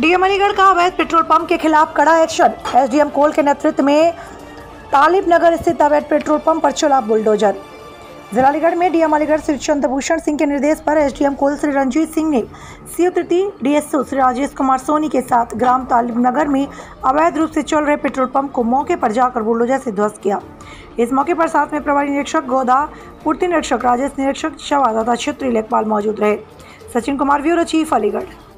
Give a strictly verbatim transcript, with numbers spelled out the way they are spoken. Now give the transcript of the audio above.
DM Aligarh का अवैध petrol pump के खिलाफ कड़ा एक्शन। एसडीएम कोल के नेतृत्व में तालिब नगर स्थित अवैध पेट्रोल पंप पर चला बुलडोजर। जिला अलीगढ़ में डीएम अलीगढ़ श्री चंद्रभूषण सिंह के निर्देश पर एसडीएम कोल श्री रंजीत सिंह ने सीओ तृतीय डीएसओ श्री राजेश कुमार सोनी के साथ ग्राम तालिब नगर में अवैध रूप से चल रहे पेट्रोल पंप को मौके पर जाकर बुलडोजर से ध्वस्त किया। इस मौके पर साथ में प्रभारी निरीक्षक गोदा, पूर्ति निरीक्षक राजेश, निरीक्षक शवा तथा क्षेत्रीय लेखपाल मौजूद रहे। Sachin Kumar, bureau chief, Aligarh.